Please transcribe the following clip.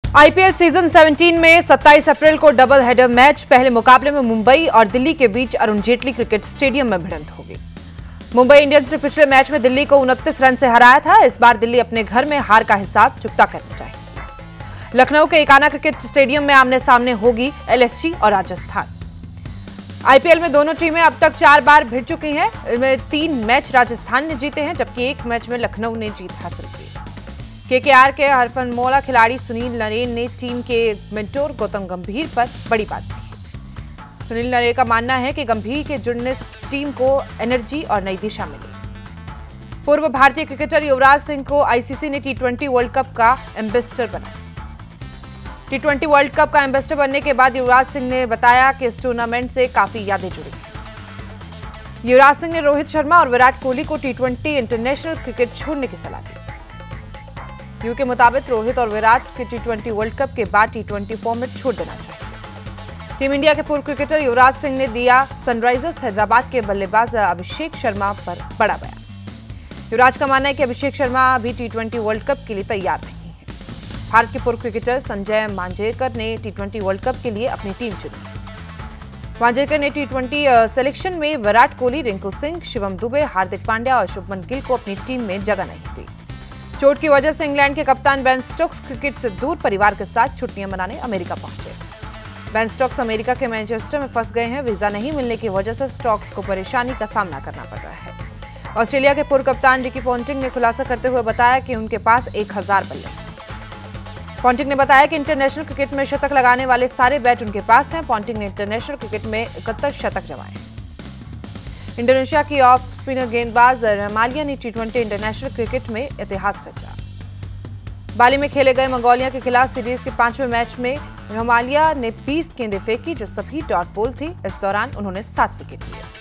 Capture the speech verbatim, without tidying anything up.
IPL season सत्रह में सत्ताईस अप्रैल को डबल हेडर मैच पहले मुकाबले में मुंबई और दिल्ली के बीच अरुण जेटली क्रिकेट स्टेडियम में भिड़ंत होगी। मुंबई इंडियंस ने पिछले मैच में दिल्ली को उनतीस रन से हराया था। इस बार दिल्ली अपने घर में हार का हिसाब चुकता करना चाहेगी। लखनऊ के एकाना क्रिकेट स्टेडियम में आमने सामने होगी एलएसजी और राजस्थान। आईपीएल में दोनों टीमें अब तक चार बार भिड़ चुकी हैं। इनमें तीन मैच राजस्थान ने जीते हैं, जबकि एक मैच में लखनऊ ने जीत हासिल की। केकेआर के हरफनमौला खिलाड़ी सुनील नरेन ने टीम के मेंटोर गौतम गंभीर पर बड़ी बात कही। सुनील नरेन का मानना है कि गंभीर के जुड़ने से टीम को एनर्जी और नई दिशा मिली। पूर्व भारतीय क्रिकेटर युवराज सिंह को आईसीसी ने टी ट्वेंटी वर्ल्ड कप का एम्बेसडर बनाया। टी ट्वेंटी वर्ल्ड कप का एम्बेसडर बनने के बाद युवराज सिंह ने बताया कि इस टूर्नामेंट से काफी यादें जुड़ी हैं। युवराज सिंह ने रोहित शर्मा और विराट कोहली को टी ट्वेंटी इंटरनेशनल क्रिकेट छोड़ने की सलाह दी। यू के मुताबिक रोहित और विराट के टी ट्वेंटी वर्ल्ड कप के बाद टी ट्वेंटी फॉर्मेट छोड़ देना चाहिए। टीम इंडिया के पूर्व क्रिकेटर युवराज सिंह ने दिया सनराइजर्स हैदराबाद के बल्लेबाज अभिषेक शर्मा पर बड़ा बयान। युवराज का मानना है कि अभिषेक शर्मा अभी टी ट्वेंटी वर्ल्ड कप के लिए तैयार नहीं है। भारत के पूर्व क्रिकेटर संजय मांजरेकर ने टी ट्वेंटी वर्ल्ड कप के लिए अपनी टीम चुनी। मांजरेकर ने टी ट्वेंटी सिलेक्शन में विराट कोहली, रिंकू सिंह, शिवम दुबे, हार्दिक पांड्या और शुभमन गिल को अपनी टीम में जगह नहीं दी। चोट की वजह से इंग्लैंड के कप्तान बेन स्टोक्स क्रिकेट से दूर परिवार के साथ छुट्टियां मनाने अमेरिका पहुंचे। बेन स्टोक्स अमेरिका के मैनचेस्टर में फंस गए हैं। वीजा नहीं मिलने की वजह से स्टोक्स को परेशानी का सामना करना पड़ रहा है। ऑस्ट्रेलिया के पूर्व कप्तान रिकी पॉन्टिंग ने खुलासा करते हुए बताया कि उनके पास एक हजार बल्ले हैं। पॉन्टिंग ने बताया कि इंटरनेशनल क्रिकेट में शतक लगाने वाले सारे बैट उनके पास हैं। पॉन्टिंग ने इंटरनेशनल क्रिकेट में इकहत्तर शतक जमाए। इंडोनेशिया की ऑफ स्पिनर गेंदबाज रमालिया ने टी ट्वेंटी इंटरनेशनल क्रिकेट में इतिहास रचा। बाली में खेले गए मंगोलिया के खिलाफ सीरीज के पांचवें मैच में रमालिया ने बीस गेंदें फेंकी, जो सभी डॉट बॉल थी। इस दौरान उन्होंने सात विकेट लिए।